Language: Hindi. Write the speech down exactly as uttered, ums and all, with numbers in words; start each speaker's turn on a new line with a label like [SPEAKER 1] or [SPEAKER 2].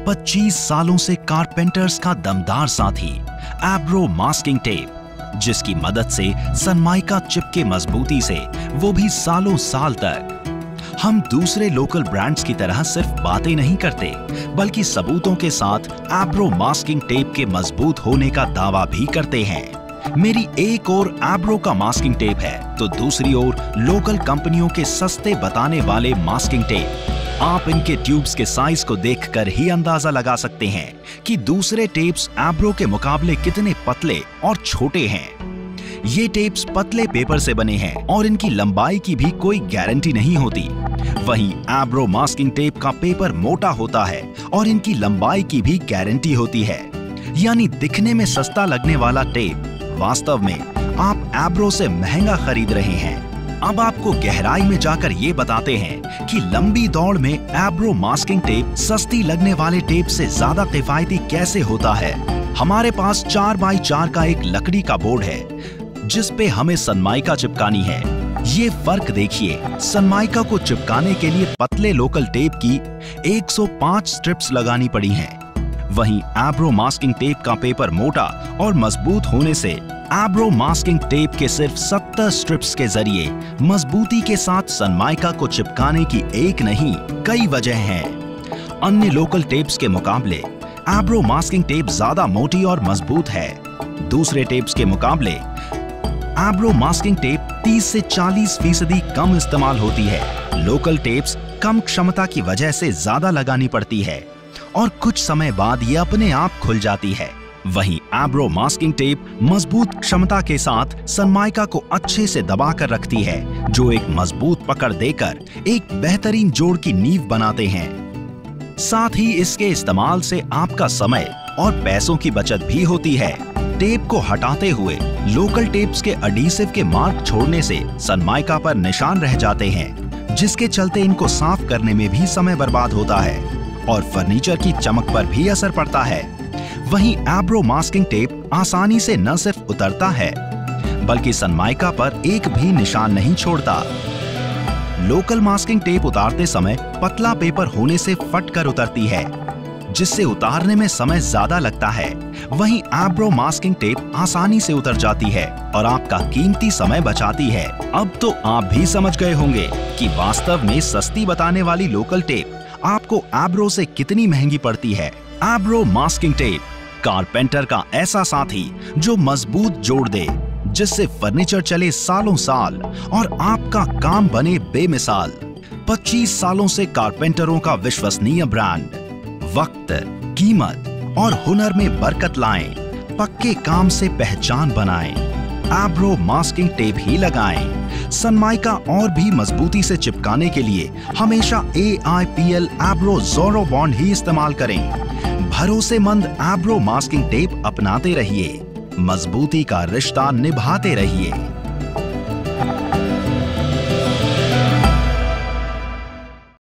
[SPEAKER 1] पच्चीस सालों से कारपेंटर्स का दमदार साथी एब्रो मास्किंग टेप, जिसकी मदद से सनमाइका चिपके मजबूती से, वो भी सालों साल तक। हम दूसरे लोकल ब्रांड्स की तरह सिर्फ बातें नहीं करते, बल्कि सबूतों के साथ एब्रो मास्किंग टेप के मजबूत होने का दावा भी करते हैं। मेरी एक ओर एब्रो का मास्किंग टेप है, तो दूसरी ओर लोकल कंपनियों के सस्ते बताने वाले मास्किंग टेप। आप इनके ट्यूब्स के साइज को देखकर ही अंदाजा लगा सकते हैं कि दूसरे टेप्स एब्रो के मुकाबले कितने पतले और छोटे हैं। ये टेप्स पतले पेपर से बने हैं और इनकी लंबाई की भी कोई गारंटी नहीं होती। वहीं एब्रो मास्किंग टेप का पेपर मोटा होता है और इनकी लंबाई की भी गारंटी होती है। यानी दिखने में सस्ता लगने वाला टेप वास्तव में आप एब्रो से महंगा खरीद रहे हैं। अब आपको गहराई में जाकर ये बताते हैं कि लंबी दौड़ में एब्रो मास्किंग टेप सस्ती लगने वाले टेप से ज्यादा किफायती कैसे होता है। हमारे पास चार बाई चार का एक लकड़ी का बोर्ड है जिस पे हमें सनमाइका चिपकानी है। ये फर्क देखिए, सनमाइका को चिपकाने के लिए पतले लोकल टेप की एक सौ पाँच स्ट्रिप्स लगानी पड़ी हैं। वहीं एब्रो मास्किंग टेप का पेपर मोटा और मजबूत होने से एब्रो मास्किंग टेप के सिर्फ सत्तर स्ट्रिप्स के जरिए मजबूती के साथ सनमाइका को चिपकाने की एक नहीं कई वजह हैं। अन्य लोकल टेप्स के मुकाबले एब्रो मास्किंग टेप ज्यादा मोटी और मजबूत है। दूसरे टेप्स के मुकाबले एब्रो मास्किंग टेप तीस से चालीस फीसदी कम इस्तेमाल होती है। लोकल टेप्स कम क्षमता की वजह से ज्यादा लगानी पड़ती है और कुछ समय बाद ये अपने आप खुल जाती है। वहीं एब्रो मास्किंग टेप मजबूत क्षमता के साथ सनमाइका को अच्छे से दबाकर रखती है, जो एक मजबूत पकड़ देकर एक बेहतरीन जोड़ की नींव बनाते हैं। साथ ही इसके इस्तेमाल से आपका समय और पैसों की बचत भी होती है। टेप को हटाते हुए लोकल टेप्स के एडहेसिव के मार्क छोड़ने से सनमाइका पर निशान रह जाते हैं, जिसके चलते इनको साफ करने में भी समय बर्बाद होता है और फर्नीचर की चमक पर भी असर पड़ता है। वहीं एब्रो मास्किंग टेप आसानी से न सिर्फ उतरता है, बल्कि सनमाइका पर एक भी निशान नहीं छोड़ता। लोकल मास्किंग टेप उतारते समय पतला पेपर होने से फट कर उतरती है, जिससे उतारने में समय ज्यादा लगता है। वहीं एब्रो मास्किंग टेप आसानी से उतर जाती है और आपका कीमती समय बचाती है। अब तो आप भी समझ गए होंगे कि वास्तव में सस्ती बताने वाली लोकल टेप आपको एब्रो से कितनी महंगी पड़ती है। एब्रो मास्किंग टेप, कारपेंटर का ऐसा साथी जो मजबूत जोड़ दे, जिससे फर्नीचर चले सालों साल और आपका काम बने बेमिसाल। पच्चीस सालों से कारपेंटरों का विश्वसनीय ब्रांड। वक्त, कीमत और हुनर में बरकत लाएं, पक्के काम से पहचान बनाएं। एब्रो मास्किंग टेप ही लगाएं। सनमाइका और भी मजबूती से चिपकाने के लिए हमेशा A I P L Ebro Zoro bond ही इस्तेमाल करें। भरोसेमंद एब्रो मास्किंग टेप अपनाते रहिए, मजबूती का रिश्ता निभाते रहिए।